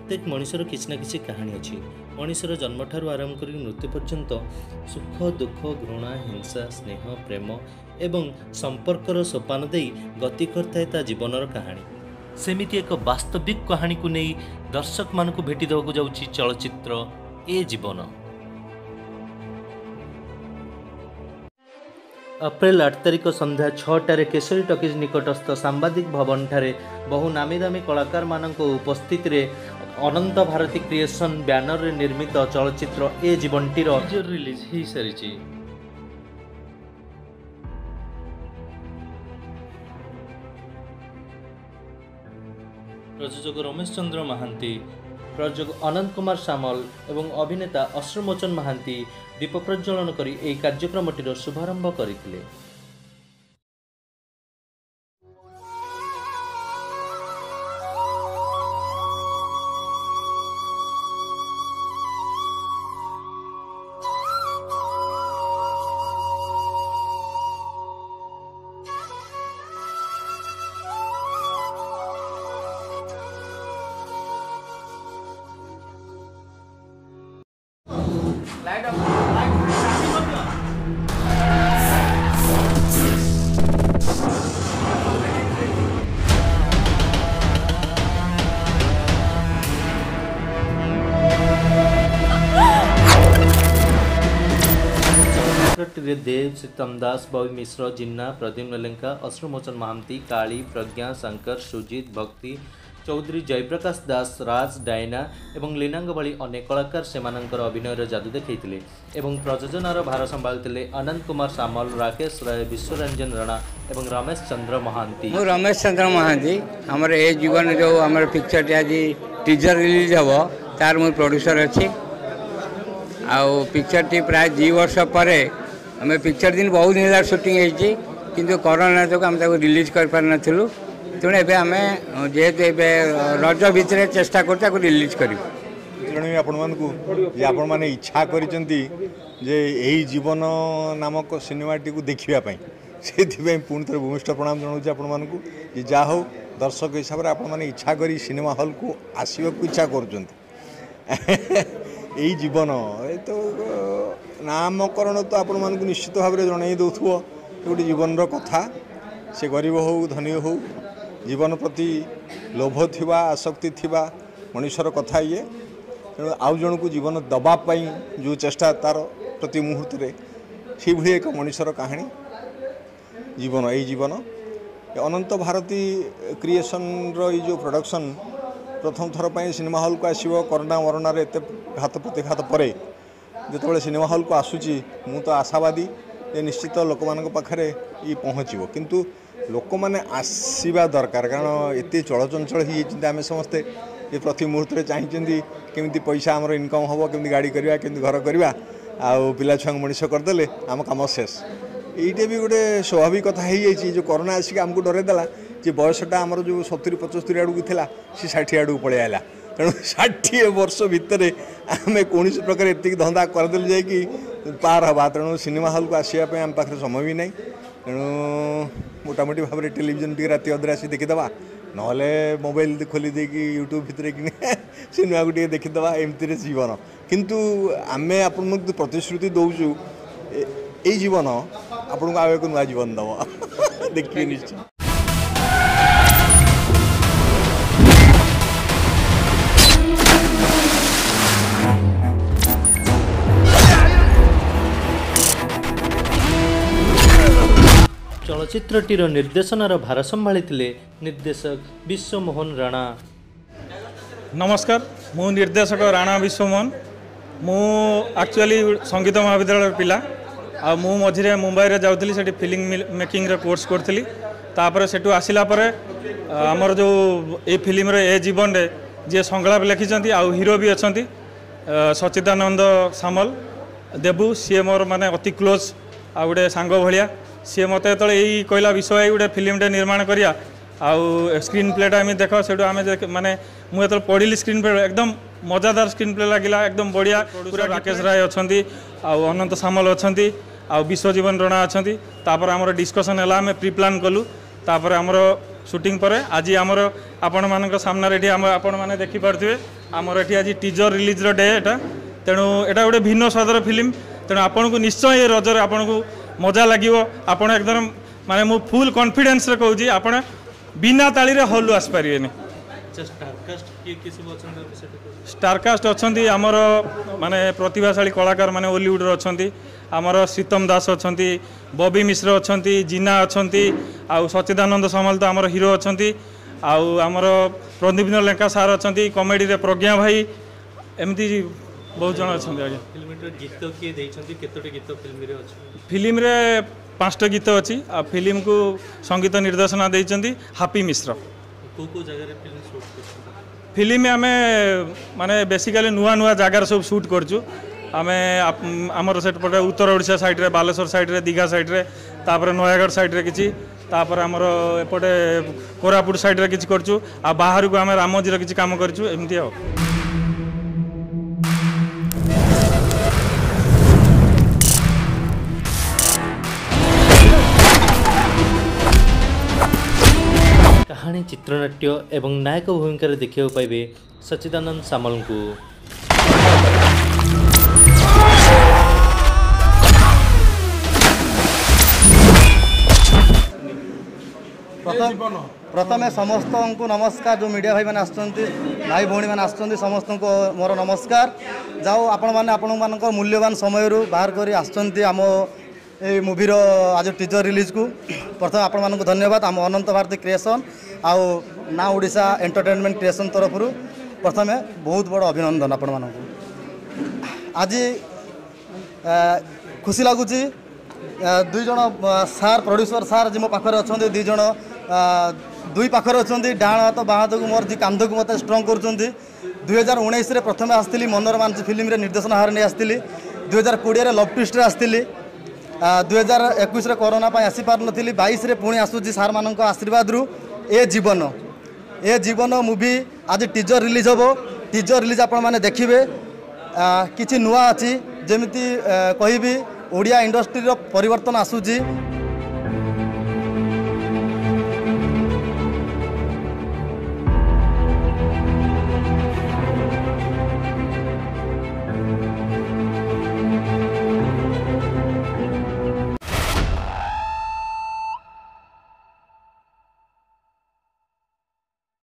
प्रत्येक मनुष्यर किसी ना किसी कहानी अच्छी। मनुष्यर जन्म ठारू आरंभ कर मृत्यु पर्यंत सुख दुख घृणा हिंसा स्नेह प्रेम एवं संपर्कर सोपान दे गति करता जीवनर कहानी। सेमिति एक वास्तविक कहानी को नहीं दर्शक मान भेटी देवाक जाउछि चलचित्र ए जीवन। अप्रैल 8 तारिख संध्या 6टार केशरी टॉकीज निकटस्थ सांबादिक भवन ठारे बहु नामी दामी कलाकार मानक उपस्थित रे अनंत भारती क्रिएशन बैनर रे निर्मित चलचित्र ए जीवनटीर रिलीज हो सारी। प्रयोजक रमेश चंद्र महांती, प्रयोजक अनंत कुमार सामल एवं अभिनेता अश्रुमोचन महांती दीप प्रज्वलन करी एही कार्यक्रमटीर शुभारंभ करथिले। देव सीतम दास बॉबी मिश्र जिन्ना प्रद्युम्न लेंका अश्रुमोचन महांती काली प्रज्ञा शंकर सुजीत भक्ति चौधरी जयप्रकाश दास राज डायना एवं लीनांग भली अनेक कलाकार सेमानंकर अभिनयर जादू देखैथिले एवं प्रयोजनार भार संभाळिथिले अनंत कुमार सामल राकेश राय विश्वरंजन राणा एवं रमेश चंद्र महांती। मु रमेश चंद्र महांती हमर ए जीवन जो हमर पिक्चर टी आज टीजर रिलीज हबो तार मु प्रोड्यूसर अछि आ पिक्चर टी प्राय 2 वर्ष परे आम पिक्चर दिन बहुत दिन शूटिंग होती किंतु कोरोना जो आम रिलीज कर पार नथिलु तेणु एबे आमे जेहेतु एबे रज भितर चेष्टा कर रिलीज करूँ। आपण मैंने इच्छा करिसेंती जे एही जीवन नामक सिनेमाटी को देखिबा से पुणी थे भूमिष्ठ प्रणाम जनाऊँ आपण मानकू जे जा हो दर्शक हिसाब से आपण मैंने इच्छा करी सिनेमा हॉल को आसवा इच्छा कर जीवन तो नामकरण तो आपण मानक निश्चित भाव में जन दौथो गोटे जीवन कथा से गरीब हो धनी हो जीवन प्रति लोभ थिबा आसक्ति थिबा मनुष्यर कथा ये तेणु आउ जन को जीवन दबापाई जो चेष्टा तार प्रति मुहूर्त से भाई एक मनुष्यर कहानी जीवन यही जीवन अनंत भारती क्रिएशन रो जो प्रोडक्शन प्रथम थर पर सिनेमा हॉल को आसो कोरोना मरणा एत घात प्रतिघात पर जो सिनेमा हॉल को आसूची मु तो आशावादी जे निश्चित लोक मान पाखे ये पहुँचो किंतु लोक मैंने आसवा दरकार कारण एत चलचंचल हो आम समस्ते ये प्रति मुहूर्त में चाहिए केमी पैसा आमर इनकम हम केमी गाड़ी करवा केमी घर करवा आउ पिला छुआ मनीष करदे आम कम शेष ये भी गोटे स्वाभाविक कथा हो जो कोरोना आसिक आमको डरदेला जे बयसटा आमर जो 70-75 आड़ू था सी 60 आड़ू पलि आला तेणु 60 वर्ष भितर आम कौन प्रकार एति धंदा करदे जाकि पार हवा तेणु सिनेमा हॉल को आसवाई आम पाखे समय भी नहीं तेणु मोटामोटी भाव में टेलीविजन टी राति अधर आसी देखीदे ना मोबाइल खोली देकी यूट्यूब भितर कि सिनेमा को देखीदे एमती जीवन किंतु आम आपण प्रतिश्रुति दौचु ये जीवन आपन को आगे एक नुआ जीवन दब देखिए निश्चय। चलचित्रटीर निर्देशनार भार संभाळिथिले निर्देशक विश्वमोहन राणा। नमस्कार, मु निर्देशक राणा विश्वमोहन। मु एक्चुअली संगीत महाविद्यालय पिला आ मु मझिरे मुंबई रे जाउथली सेठी फिल्म मेकिंग रे कोर्स करथली तापर सेठू आसिला परे हमर जो ए फिल्म रे ए जीवन रे जे संगलाप लिखिचंती आ हीरो भी अछंती सचिदानंद सामल देबू सी मोर माने अति क्लोज आ गोटे सांग भलिया सी मत जो यही कहला विषय गोटे फिल्मटे निर्माण करिया आउ स्क्रीन प्लेटा आम देख से माने मुझे पढ़ी स्क्रीन प्ले एकदम मजादार स्क्रीन प्ले लगिला एकदम बढ़िया पूरा राकेश राय अच्छा आउ अनंत सामल अच्छा आउ विश्वजीवन राणा अच्छा तापर आमर डिस्कसन है आम प्री प्लान कलु तापर आमर शूटिंग पर आज आमर आपण मान सामने आपण मैंने देखिपे आमर ये आज टीजर रिलीज डे एटा तेणु एटा गोटे भिन्न स्वादर फिल्म तेणु आपन को निश्चय ये रजर आपन को मजा लगे आपन एकदम माने मु फुल कॉन्फिडेंस रे कहूँ आपन बिना ताली रे हॉल आस पारे स्टारकास्ट अच्छा आमर माने प्रतिभाशाली कलाकार माने हॉलीवुड अच्छा आमर श्रीतम दास अच्छा बॉबी मिश्र अच्छा जिना अच्छा आउ सच्चिदानंद सामल तो आमर हीरो अच्छा आमर प्रदीप लेंका सार अच्छा कॉमेडी रे प्रज्ञा भाई एमती बहुत जन अच्छा आज्ञा फिल्म रे 5टा गीत अच्छी आ फिल्म को संगीत निर्देशना देइचंदी हैप्पी मिश्र फिल्म में आम माने बेसिकली नुआ नुआ जगार सब शूट करचु आम आमर सेपटे उत्तर ओडिशा साइड रे बालेश्वर साइड रे दीघा साइड रे तापर नयागढ़ साइड रे किछि तापर आमर एपटे कोरापुट साइड रे किछि करचु आ बाहर को आम रामोजी रे किछि काम करचु एमती आ कहानी चित्रनाट्य एवं नायक भूमिका देखा पाइबे सच्चिदानंद सामल को। प्रथम समस्त को नमस्कार जो मीडिया भाई मैंने भाई भौणी मैंने आसुँच समस्त को मोर नमस्कार जाओ आपण मैंने आपण मूल्यवान समय बाहर कर आम ये मूवीर आज टीजर रिलीज को प्रथम आपण मानक धन्यवाद आम अनंत भारती क्रिएशन आउ ना ओडिशा एंटरटेनमेंट क्रिएशन तरफ प्रथम बहुत बड़ अभिनंदन आपण मानक आज खुशी लगुच दुई जन सार प्रोड्यूसर सार जी मो पाखरे अच्छा दुई जन दुई पाखरे अच्छा डाण हाथ बाँ हाथ को मोर जी कांध को मत स्ट्रंग कर 2019 प्रथम आसती मनोरमा फिल्म निर्देशन हार नहीं आसती 2020 लव ट्विस्ट आसती 2021 कोरोना आसी पार नी 22 पुणी आसूँ सार मान आशीर्वाद रु ए जीवन मूवी आज टीजर रिलीज हम टीजर रिलीज आपण मैंने देखिए किसी नुआ अच्छी जमी कहि ओडिया इंडस्ट्री परिवर्तन आसूँ